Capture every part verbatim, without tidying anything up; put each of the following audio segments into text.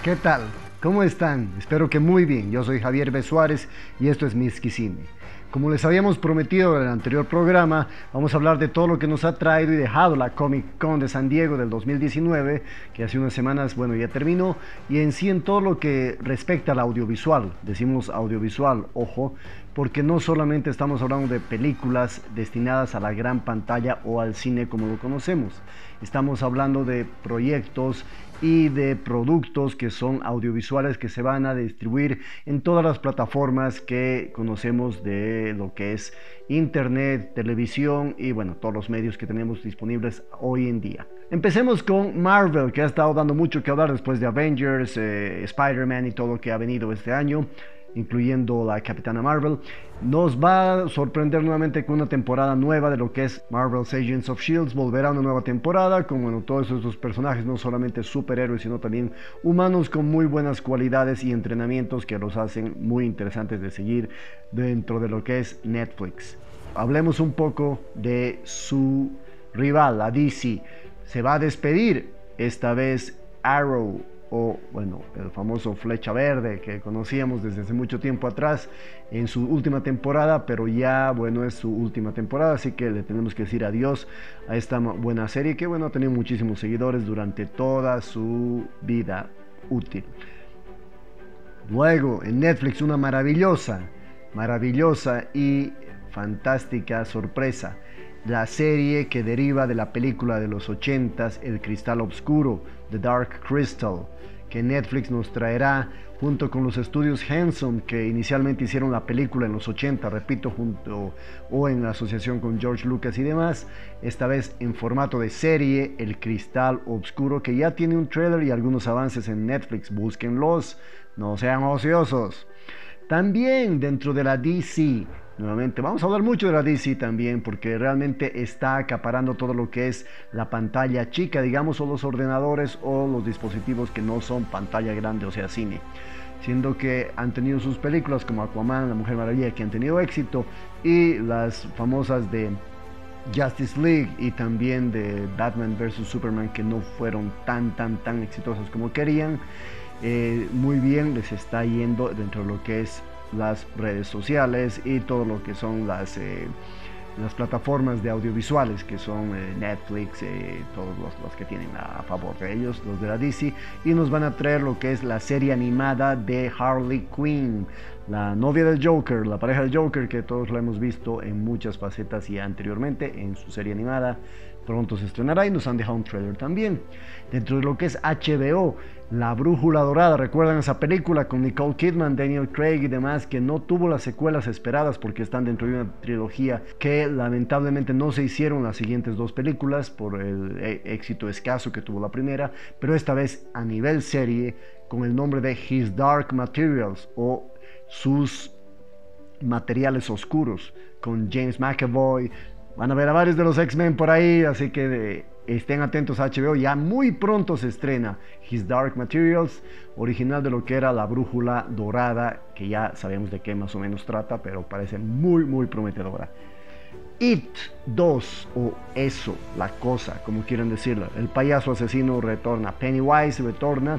¿Qué tal? ¿Cómo están? Espero que muy bien. Yo soy Javier B. Suárez y esto es Miskicine. Como les habíamos prometido en el anterior programa, vamos a hablar de todo lo que nos ha traído y dejado la Comic Con de San Diego del dos mil diecinueve, que hace unas semanas, bueno, ya terminó, y en sí en todo lo que respecta al audiovisual. Decimos audiovisual, ojo, porque no solamente estamos hablando de películas destinadas a la gran pantalla o al cine como lo conocemos. Estamos hablando de proyectos y de productos que son audiovisuales que se van a distribuir en todas las plataformas que conocemos de lo que es internet, televisión y bueno, todos los medios que tenemos disponibles hoy en día. Empecemos con Marvel, que ha estado dando mucho que hablar después de Avengers, eh, Spider-Man y todo lo que ha venido este año, incluyendo la Capitana Marvel. Nos va a sorprender nuevamente con una temporada nueva de lo que es Marvel's Agents of Shield. Volverá una nueva temporada con bueno, todos esos personajes, no solamente superhéroes, sino también humanos con muy buenas cualidades y entrenamientos que los hacen muy interesantes de seguir dentro de lo que es Netflix. Hablemos un poco de su rival, la D C. Se va a despedir esta vez Arrow, o bueno, el famoso Flecha Verde que conocíamos desde hace mucho tiempo atrás en su última temporada, pero ya bueno, es su última temporada, así que le tenemos que decir adiós a esta buena serie que bueno, ha tenido muchísimos seguidores durante toda su vida útil. Luego en Netflix una maravillosa, maravillosa y fantástica sorpresa. La serie que deriva de la película de los ochentas, El Cristal Oscuro, The Dark Crystal, que Netflix nos traerá junto con los estudios Henson, que inicialmente hicieron la película en los ochenta, repito, junto o en asociación con George Lucas y demás, esta vez en formato de serie, El Cristal Oscuro, que ya tiene un trailer y algunos avances en Netflix, búsquenlos, no sean ociosos. También dentro de la D C, nuevamente vamos a hablar mucho de la D C también, porque realmente está acaparando todo lo que es la pantalla chica, digamos, o los ordenadores o los dispositivos que no son pantalla grande, o sea, cine. Siendo que han tenido sus películas como Aquaman, La Mujer Maravilla, que han tenido éxito, y las famosas de Justice League y también de Batman versus Superman, que no fueron tan, tan, tan exitosas como querían. Eh, muy bien les está yendo dentro de lo que es las redes sociales y todo lo que son las, eh, las plataformas de audiovisuales que son eh, Netflix, eh, todos los, los que tienen a, a favor de ellos, los de la D C, y nos van a traer lo que es la serie animada de Harley Quinn, la novia del Joker, la pareja del Joker, que todos la hemos visto en muchas facetas y anteriormente en su serie animada. Pronto se estrenará y nos han dejado un trailer también. Dentro de lo que es H B O, La Brújula Dorada, ¿recuerdan esa película con Nicole Kidman, Daniel Craig y demás, que no tuvo las secuelas esperadas porque están dentro de una trilogía que lamentablemente no se hicieron las siguientes dos películas por el éxito escaso que tuvo la primera, pero esta vez a nivel serie con el nombre de His Dark Materials o sus materiales oscuros, con James McAvoy. Van a ver a varios de los X-Men por ahí, así que eh, estén atentos a H B O. Ya muy pronto se estrena His Dark Materials, original de lo que era La Brújula Dorada, que ya sabemos de qué más o menos trata, pero parece muy, muy prometedora. It dos, o Eso, La Cosa, como quieran decirlo. El payaso asesino retorna, Pennywise retorna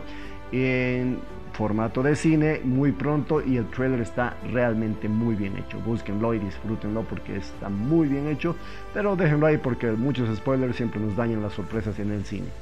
en formato de cine muy pronto y el trailer está realmente muy bien hecho. Búsquenlo y disfrútenlo porque está muy bien hecho, pero déjenlo ahí porque muchos spoilers siempre nos dañan las sorpresas en el cine.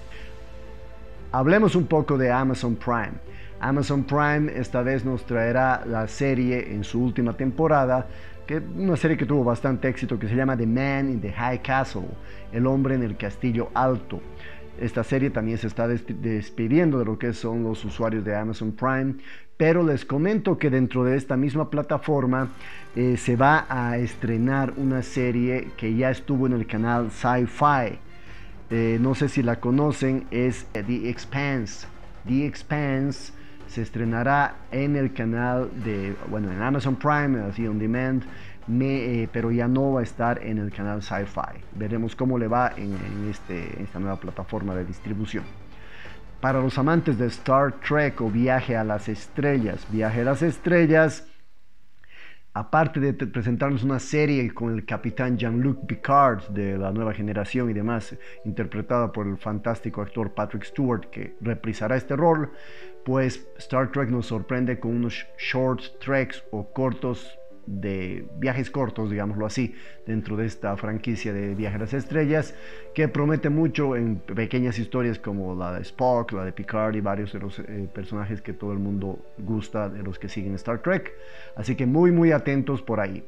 Hablemos un poco de Amazon Prime. Amazon Prime esta vez nos traerá la serie en su última temporada, que es una serie que tuvo bastante éxito, que se llama The Man in the High Castle, El Hombre en el Castillo Alto. Esta serie también se está despidiendo de lo que son los usuarios de Amazon Prime, pero les comento que dentro de esta misma plataforma eh, se va a estrenar una serie que ya estuvo en el canal Sci-Fi. Eh, no sé si la conocen, es The Expanse. The Expanse se estrenará en el canal de, bueno, en Amazon Prime, así on demand, me, eh, pero ya no va a estar en el canal Sci-Fi. Veremos cómo le va en, en este, esta nueva plataforma de distribución. Para los amantes de Star Trek o Viaje a las Estrellas, Viaje a las Estrellas aparte de presentarnos una serie con el capitán Jean-Luc Picard de la nueva generación y demás, interpretada por el fantástico actor Patrick Stewart, que reprisará este rol, pues Star Trek nos sorprende con unos short treks o cortos de viajes cortos, digámoslo así, dentro de esta franquicia de Viaje a las Estrellas, que promete mucho en pequeñas historias como la de Spock, la de Picard y varios de los eh, personajes que todo el mundo gusta, de los que siguen Star Trek. Así que muy muy atentos por ahí.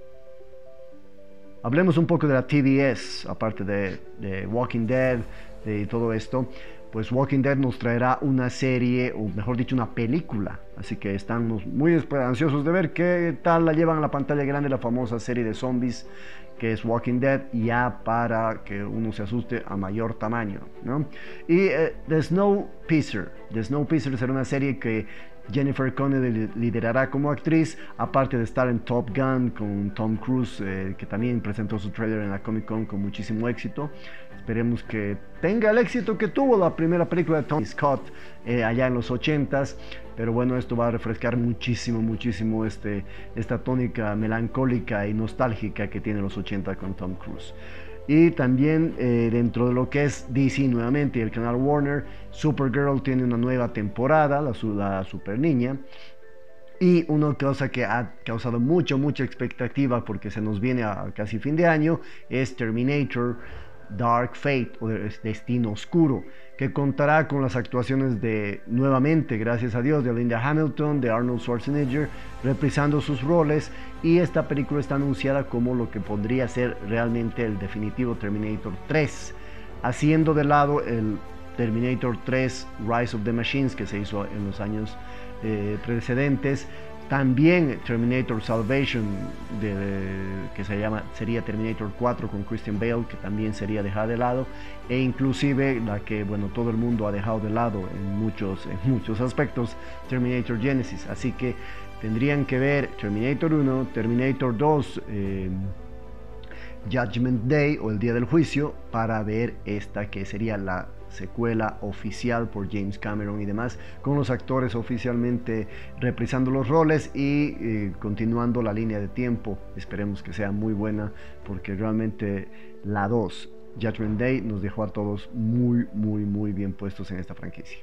Hablemos un poco de la T V S, aparte de, de Walking Dead, de todo esto. Pues Walking Dead nos traerá una serie, o mejor dicho, una película. Así que estamos muy ansiosos de ver qué tal la llevan a la pantalla grande, la famosa serie de zombies que es Walking Dead, ya para que uno se asuste a mayor tamaño, ¿no? Y eh, The Snowpiercer. The Snowpiercer será una serie que Jennifer Connelly liderará como actriz, aparte de estar en Top Gun con Tom Cruise, eh, que también presentó su trailer en la Comic Con con muchísimo éxito. Esperemos que tenga el éxito que tuvo la primera película de Tony Scott eh, allá en los ochentas, pero bueno, esto va a refrescar muchísimo, muchísimo este, esta tónica melancólica y nostálgica que tiene los ochenta con Tom Cruise. Y también eh, dentro de lo que es D C nuevamente y el canal Warner, Supergirl tiene una nueva temporada, la, la Super Niña. Y una cosa que ha causado mucha, mucha expectativa porque se nos viene a casi fin de año es Terminator Dark Fate, o Destino Oscuro, que contará con las actuaciones de, nuevamente, gracias a Dios, de Linda Hamilton, de Arnold Schwarzenegger, reprisando sus roles, y esta película está anunciada como lo que podría ser realmente el definitivo Terminator tres, haciendo de lado el Terminator tres Rise of the Machines que se hizo en los años eh, precedentes. También Terminator Salvation, de, que se llama, sería Terminator cuatro con Christian Bale, que también sería dejada de lado, e inclusive la que, bueno, todo el mundo ha dejado de lado en muchos, en muchos aspectos, Terminator Genesis. Así que tendrían que ver Terminator uno, Terminator dos, eh, Judgment Day o el Día del Juicio, para ver esta que sería la secuela oficial por James Cameron y demás, con los actores oficialmente reprisando los roles y eh, continuando la línea de tiempo. Esperemos que sea muy buena, porque realmente la dos, Judgment Day, nos dejó a todos muy muy muy bien puestos en esta franquicia.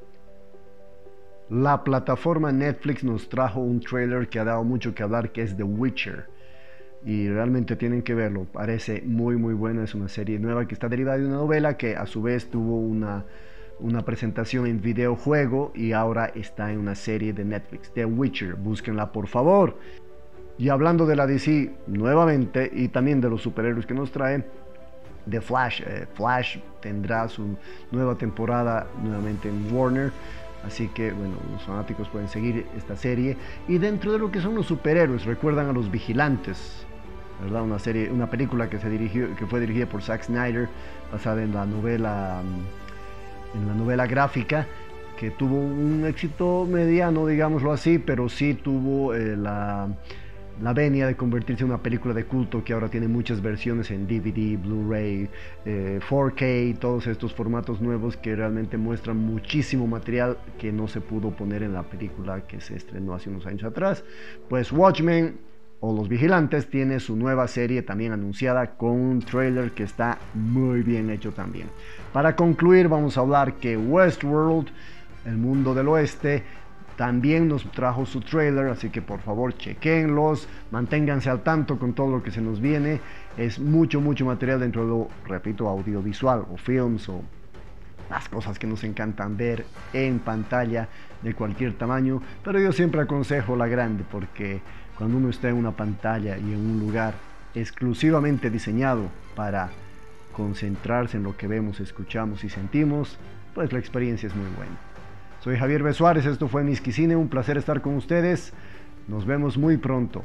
La plataforma Netflix nos trajo un trailer que ha dado mucho que hablar, que es The Witcher, y realmente tienen que verlo, parece muy muy buena. Es una serie nueva que está derivada de una novela que a su vez tuvo una, una presentación en videojuego y ahora está en una serie de Netflix, The Witcher. Búsquenla por favor. Y hablando de la D C nuevamente, y también de los superhéroes que nos traen, The Flash, eh, Flash tendrá su nueva temporada nuevamente en Warner. Así que bueno, los fanáticos pueden seguir esta serie. Y dentro de lo que son los superhéroes, recuerdan a Los Vigilantes, ¿verdad? Una serie, una película que se dirigió, que fue dirigida por Zack Snyder, basada en la novela, en la novela gráfica, que tuvo un éxito mediano, digámoslo así, pero sí tuvo eh, la, la venia de convertirse en una película de culto que ahora tiene muchas versiones en D V D, Blu-ray, eh, cuatro K, todos estos formatos nuevos que realmente muestran muchísimo material que no se pudo poner en la película que se estrenó hace unos años atrás. Pues Watchmen, o Los Vigilantes, tiene su nueva serie también anunciada, con un trailer que está muy bien hecho también. Para concluir, vamos a hablar que Westworld, el mundo del oeste, también nos trajo su trailer, así que por favor chequenlos, manténganse al tanto con todo lo que se nos viene. Es mucho mucho material dentro de lo, repito, audiovisual o films, o las cosas que nos encantan ver en pantalla de cualquier tamaño, pero yo siempre aconsejo la grande, porque cuando uno está en una pantalla y en un lugar exclusivamente diseñado para concentrarse en lo que vemos, escuchamos y sentimos, pues la experiencia es muy buena. Soy Javier B. Suárez, esto fue Miskicine, un placer estar con ustedes. Nos vemos muy pronto.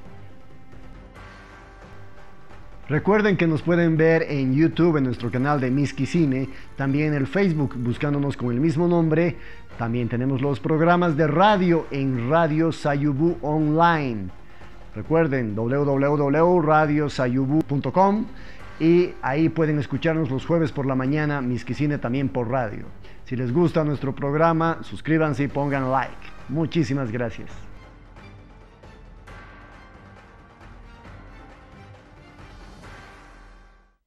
Recuerden que nos pueden ver en YouTube, en nuestro canal de Miskicine, también en el Facebook, buscándonos con el mismo nombre. También tenemos los programas de radio en Radio Sayubú Online. Recuerden, w w w punto radio sayubú punto com, y ahí pueden escucharnos los jueves por la mañana, Miskicine también por radio. Si les gusta nuestro programa, suscríbanse y pongan like. Muchísimas gracias.